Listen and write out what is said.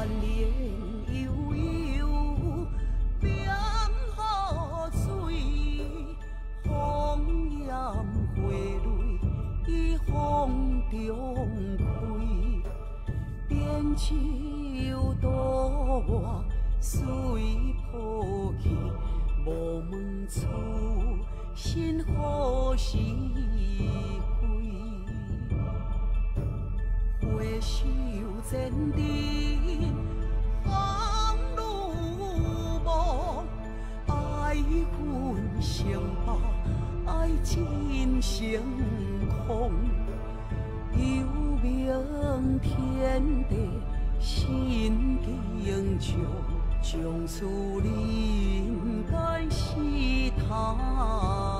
莲悠悠，冰河水，红颜花蕊在风中开，扁舟渡我水波去，无问出身何时归。花手剪枝风如梦，爱恨成败爱尽成空。有明天地心境上，从此人间是他。